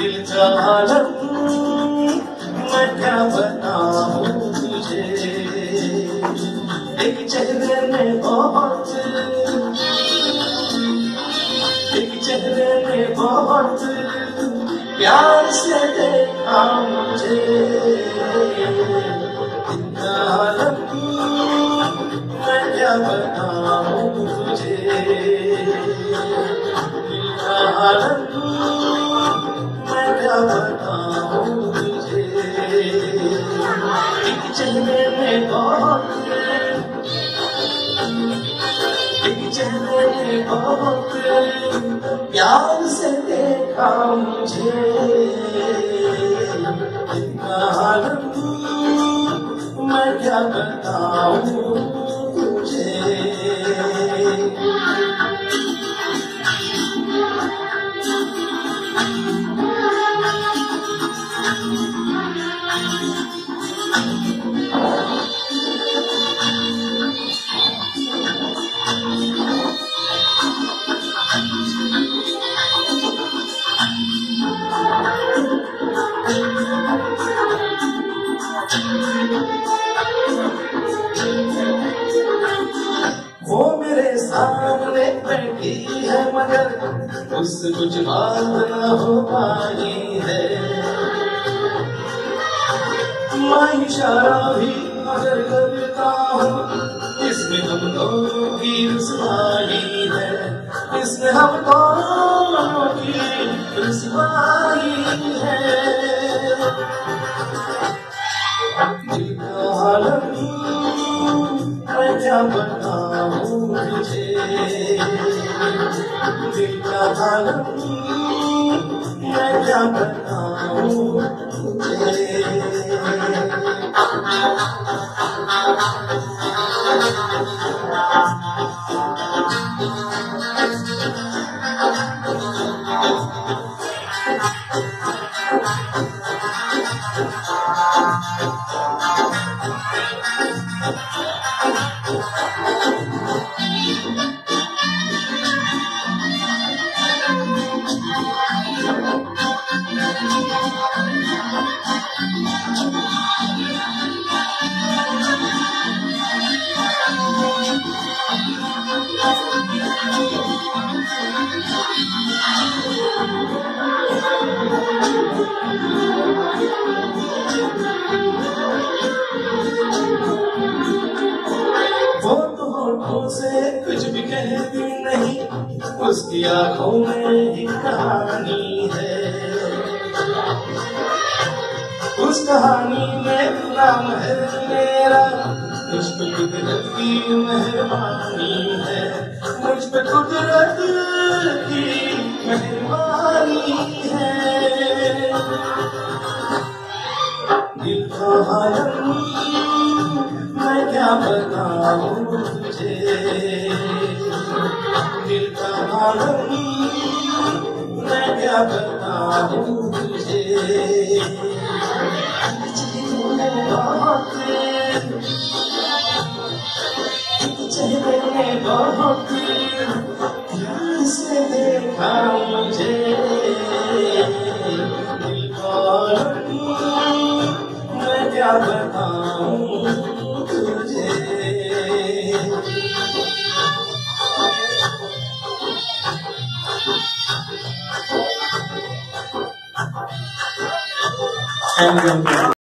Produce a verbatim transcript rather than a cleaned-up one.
दिल का आलम मैं क्या बताऊं तुझे। एक चेहरे में बहुत एक चेहरे में बहुत प्यार से देखा मुझे। दिल का आलम मैं क्या बताऊं तुझे। दिल का आलम मैं क्या बताऊं तुझे। एक चेहरे में बहुत एक चेहरे में बहुत प्यार से देखा मुझे। दिल का आलम मैं क्या बताऊं तुझे। वो मेरे सामने बैठी है मगर उससे कुछ बात न हो पाई है। मैं इशारा भी मगर करता हूँ इसमें हम दोनों की रुसवाई है। इसमें हम दोनों की रुसवाई है। दिल का आलम मैं क्या बताऊं तुझे। दिल का आलम मैं क्या बताऊं तुझे। वो तो होठों से कुछ भी कहती नहीं उसकी आंखों में ही कहानी है। उस कहानी में नाम है मेरा। मुझ पे कुदरत की मेहरबानी है। मुझ पे कुदरत की मेहरबानी है। दिल का आलम मैं क्या बताऊं तुझे। दिल का आलम मैं क्या बताऊं तुझे। चेहरे में बहुत प्यार से देखा मुझे। दिल का आलम मैं क्या बताऊं तुझे। Thank you.